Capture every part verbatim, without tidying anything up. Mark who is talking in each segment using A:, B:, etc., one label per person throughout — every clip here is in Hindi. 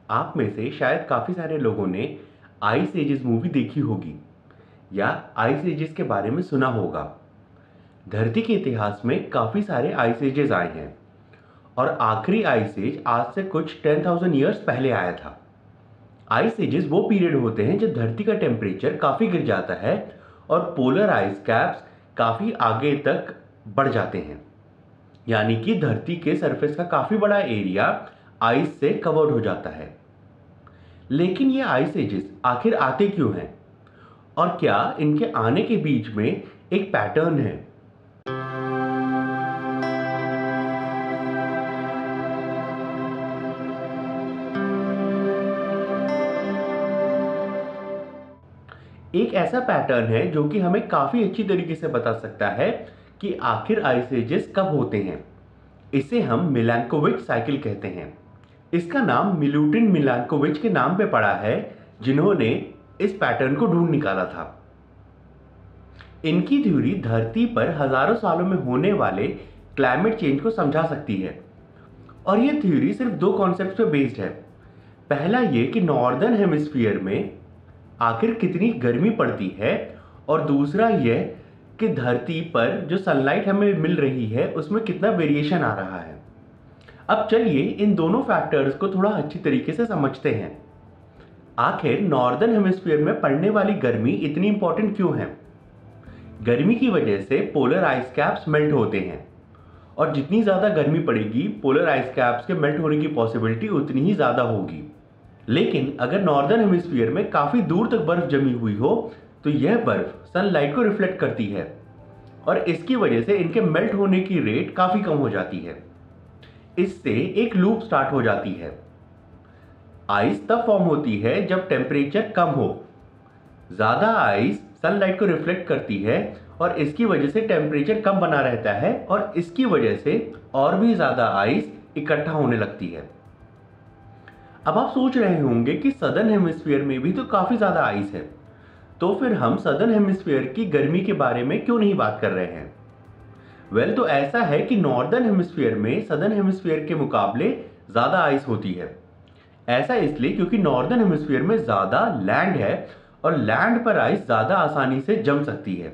A: आप में से शायद काफ़ी सारे लोगों ने आइस एजेस मूवी देखी होगी या आइस एजेस के बारे में सुना होगा। धरती के इतिहास में काफ़ी सारे आइस एजेस आए हैं और आखिरी आइस एज आज से कुछ टेन थाउजेंड ईयर्स पहले आया था। आइस एजेस वो पीरियड होते हैं जब धरती का टेम्परेचर काफ़ी गिर जाता है और पोलर आइस कैप्स काफ़ी आगे तक बढ़ जाते हैं, यानी कि धरती के सरफेस का काफ़ी बड़ा एरिया आइस से कवर्ड हो जाता है। लेकिन ये आइस एजेस आखिर आते क्यों हैं और क्या इनके आने के बीच में एक पैटर्न है? एक ऐसा पैटर्न है जो कि हमें काफी अच्छी तरीके से बता सकता है कि आखिर आइस एजेस कब होते हैं। इसे हम मिलैंकोविच साइकिल कहते हैं। इसका नाम मिलूटिन मिलैंकोविच के नाम पे पड़ा है, जिन्होंने इस पैटर्न को ढूंढ निकाला था। इनकी थ्योरी धरती पर हजारों सालों में होने वाले क्लाइमेट चेंज को समझा सकती है और ये थ्योरी सिर्फ दो कॉन्सेप्ट पे बेस्ड है। पहला ये कि नॉर्दर्न हेमिस्फीयर में आखिर कितनी गर्मी पड़ती है और दूसरा यह कि धरती पर जो सनलाइट हमें मिल रही है उसमें कितना वेरिएशन आ रहा है। अब चलिए इन दोनों फैक्टर्स को थोड़ा अच्छी तरीके से समझते हैं। आखिर नॉर्दर्न हेमिस्फीयर में पड़ने वाली गर्मी इतनी इंपॉर्टेंट क्यों है? गर्मी की वजह से पोलर आइस कैप्स मेल्ट होते हैं और जितनी ज़्यादा गर्मी पड़ेगी पोलर आइस कैप्स के मेल्ट होने की पॉसिबिलिटी उतनी ही ज़्यादा होगी। लेकिन अगर नॉर्दर्न हेमिस्फीयर में काफ़ी दूर तक बर्फ जमी हुई हो तो यह बर्फ सनलाइट को रिफ्लेक्ट करती है और इसकी वजह से इनके मेल्ट होने की रेट काफ़ी कम हो जाती है। इससे एक लूप स्टार्ट हो जाती है। आइस तब फॉर्म होती है जब टेम्परेचर कम हो। ज़्यादा आइस सनलाइट को रिफ्लेक्ट करती है और इसकी वजह से टेम्परेचर कम बना रहता है और इसकी वजह से और भी ज़्यादा आइस इकट्ठा होने लगती है। अब आप सोच रहे होंगे कि सदर्न हेमिस्फीयर में भी तो काफ़ी ज़्यादा आइस है, तो फिर हम सदर्न हेमिस्फीयर की गर्मी के बारे में क्यों नहीं बात कर रहे हैं? वेल well, तो ऐसा है कि नॉर्दर्न हेमिस्फीयर में सदर्न हेमिस्फीयर के मुकाबले ज़्यादा आइस होती है। ऐसा इसलिए क्योंकि नॉर्दर्न हेमिस्फीयर में ज़्यादा लैंड है और लैंड पर आइस ज़्यादा आसानी से जम सकती है।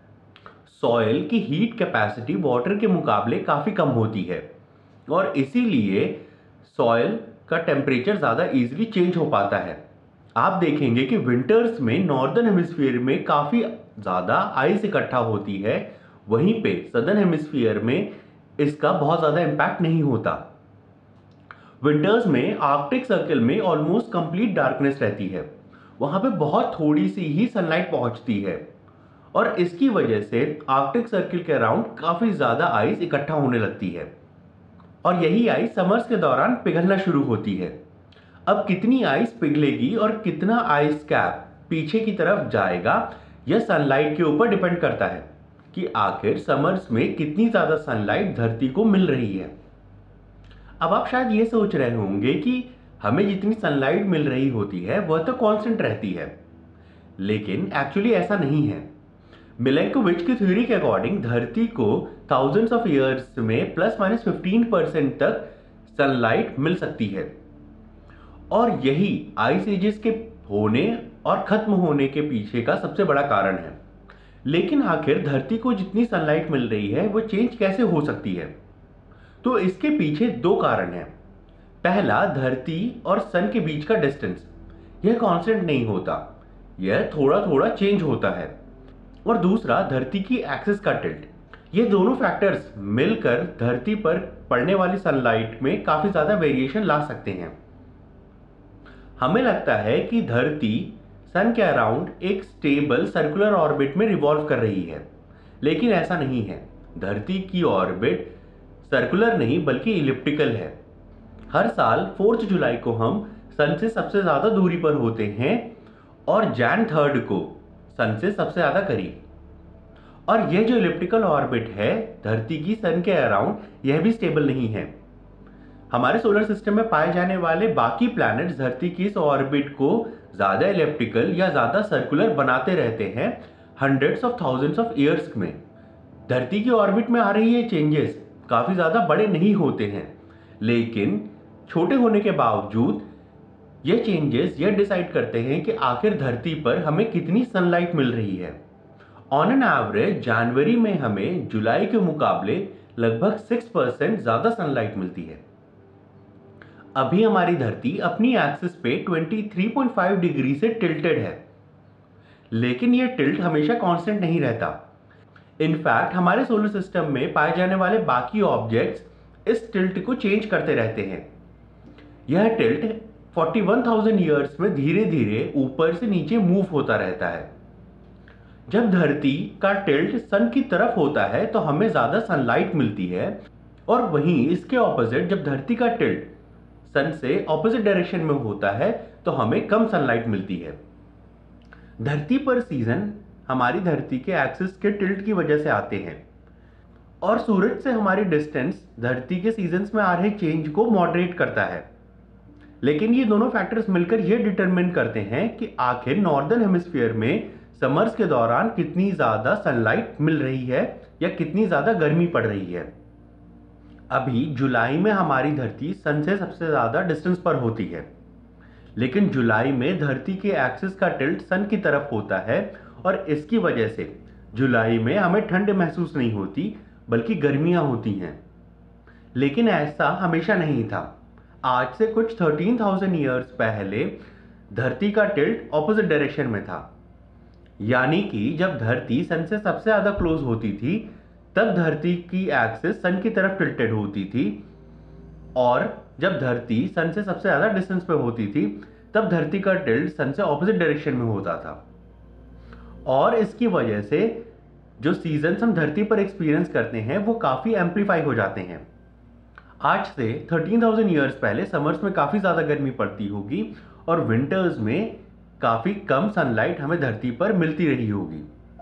A: सॉइल की हीट कैपेसिटी वाटर के मुकाबले काफ़ी कम होती है और इसीलिए सॉइल का टेम्परेचर ज़्यादा इजीली चेंज हो पाता है। आप देखेंगे कि विंटर्स में नॉर्दर्न हेमिस्फीयर में काफ़ी ज़्यादा आइस इकट्ठा होती है, वहीं पे सदर्न हेमिस्फीयर में इसका बहुत ज़्यादा इम्पैक्ट नहीं होता। विंटर्स में आर्कटिक सर्कल में ऑलमोस्ट कंप्लीट डार्कनेस रहती है, वहाँ पे बहुत थोड़ी सी ही सनलाइट पहुँचती है और इसकी वजह से आर्कटिक सर्कल के अराउंड काफ़ी ज़्यादा आइस इकट्ठा होने लगती है और यही आइस समर्स के दौरान पिघलना शुरू होती है। अब कितनी आइस पिघलेगी और कितना आइस कैप पीछे की तरफ जाएगा यह सनलाइट के ऊपर डिपेंड करता है कि आखिर समर्स में कितनी ज़्यादा सनलाइट धरती को मिल रही है। अब आप शायद ये सोच रहे होंगे कि हमें जितनी सनलाइट मिल रही होती है वह तो कांस्टेंट रहती है, लेकिन एक्चुअली ऐसा नहीं है। मिलैंकोविच की थ्योरी के अकॉर्डिंग धरती को थाउजेंड्स ऑफ ईयर्स में प्लस माइनस फिफ्टीन परसेंट तक सनलाइट मिल सकती है और यही आइस एजेस के होने और खत्म होने के पीछे का सबसे बड़ा कारण है। लेकिन आखिर धरती को जितनी सनलाइट मिल रही है वो चेंज कैसे हो सकती है? तो इसके पीछे दो कारण हैं। पहला, धरती और सन के बीच का डिस्टेंस, यह कांस्टेंट नहीं होता, यह थोड़ा थोड़ा चेंज होता है। और दूसरा, धरती की एक्सिस का टिल्ट। ये दोनों फैक्टर्स मिलकर धरती पर पड़ने वाली सनलाइट में काफ़ी ज़्यादा वेरिएशन ला सकते हैं। हमें लगता है कि धरती सन के अराउंड एक स्टेबल सर्कुलर ऑर्बिट में रिवॉल्व कर रही है, लेकिन ऐसा नहीं है। धरती की ऑर्बिट सर्कुलर नहीं बल्कि इलिप्टिकल है। हर साल फोर्थ जुलाई को हम सन से सबसे ज़्यादा दूरी पर होते हैं और जैन थर्ड को सन से सबसे ज़्यादा करीब। और यह जो इलिप्टिकल ऑर्बिट है धरती की सन के अराउंड, यह भी स्टेबल नहीं है। हमारे सोलर सिस्टम में पाए जाने वाले बाकी प्लैनेट्स धरती की इस ऑर्बिट को ज़्यादा इलिप्टिकल या ज़्यादा सर्कुलर बनाते रहते हैं hundreds of thousands of years में। धरती की ऑर्बिट में आ रही ये चेंजेस काफ़ी ज़्यादा बड़े नहीं होते हैं, लेकिन छोटे होने के बावजूद ये चेंजेस ये डिसाइड करते हैं कि आखिर धरती पर हमें कितनी सनलाइट मिल रही है। ऑन एन एवरेज जनवरी में हमें जुलाई के मुकाबले लगभग सिक्स परसेंट ज़्यादा सनलाइट मिलती है। अभी हमारी धरती अपनी एक्सिस पे तेईस पॉइंट फाइव डिग्री से टिल्टेड है, लेकिन यह टिल्ट हमेशा कांस्टेंट नहीं रहता। इनफैक्ट हमारे सोलर सिस्टम में पाए जाने वाले बाकी ऑब्जेक्ट्स इस टिल्ट को चेंज करते रहते हैं। यह टिल्ट इकतालीस हज़ार ईयर्स में धीरे धीरे ऊपर से नीचे मूव होता रहता है। जब धरती का टिल्ट सन की तरफ होता है तो हमें ज्यादा सनलाइट मिलती है, और वहीं इसके ऑपोजिट जब धरती का टिल्ट सन से ऑपोजिट डायरेक्शन में होता है तो हमें कम सनलाइट मिलती है। धरती पर सीजन हमारी धरती के एक्सिस के टिल्ट की वजह से आते हैं, और सूरज से हमारी डिस्टेंस धरती के सीजन्स में आ रहे चेंज को मॉडरेट करता है। लेकिन ये दोनों फैक्टर्स मिलकर ये डिटरमिन करते हैं कि आखिर नॉर्दर्न हेमिस्फीयर में समर्स के दौरान कितनी ज्यादा सनलाइट मिल रही है या कितनी ज्यादा गर्मी पड़ रही है। अभी जुलाई में हमारी धरती सन से सबसे ज्यादा डिस्टेंस पर होती है, लेकिन जुलाई में धरती के एक्सिस का टिल्ट सन की तरफ होता है, और इसकी वजह से जुलाई में हमें ठंड महसूस नहीं होती बल्कि गर्मियां होती हैं। लेकिन ऐसा हमेशा नहीं था। आज से कुछ तेरह हज़ार ईयर्स पहले धरती का टिल्ट ऑपोजिट डायरेक्शन में था, यानी कि जब धरती सन से सबसे ज्यादा क्लोज होती थी तब धरती की एक्सिस सन की तरफ टिल्टेड होती थी, और जब धरती सन से सबसे ज्यादा डिस्टेंस पे होती थी तब धरती का टिल्ट सन से ऑपोजिट डायरेक्शन में होता था। और इसकी वजह से जो सीजन्स हम धरती पर एक्सपीरियंस करते हैं वो काफी एम्पलीफाई हो जाते हैं। आज से तेरह हज़ार ईयर्स पहले समर्स में काफी ज्यादा गर्मी पड़ती होगी, और विंटर्स में काफी कम सनलाइट हमें धरती पर मिलती रही होगी।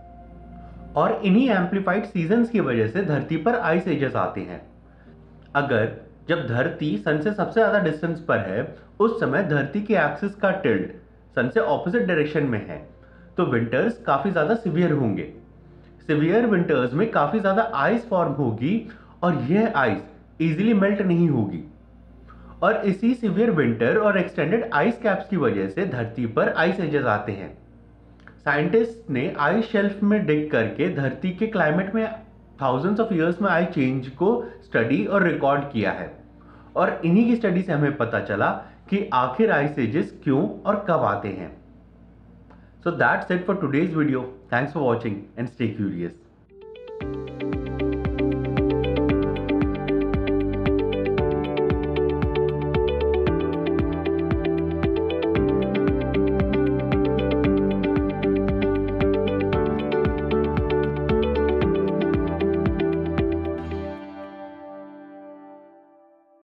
A: और इन्हीं एम्पलीफाइड सीजन्स की वजह से धरती पर आइस एजेस आते हैं। अगर जब धरती सन से सबसे ज्यादा डिस्टेंस पर है, उस समय धरती के एक्सिस का टिल्ट सन से ऑपोजिट डायरेक्शन में है, तो विंटर्स काफी ज्यादा सिवियर होंगे। सिवियर विंटर्स में काफी ज्यादा आइस फॉर्म होगी, और यह आइस इजीली मेल्ट नहीं होगी। और इसी सिवियर विंटर और एक्सटेंडेड आइस कैप्स की वजह से धरती पर आइस एजेस आते हैं। साइंटिस्ट ने आइस शेल्फ में डिग करके धरती के क्लाइमेट में थाउजेंड्स ऑफ ईयर्स में आई चेंज को स्टडी और रिकॉर्ड किया है, और इन्हीं की स्टडी से हमें पता चला कि आखिर आइस एजेस क्यों और कब आते हैं। So that's it for today's video. Thanks for watching and stay curious.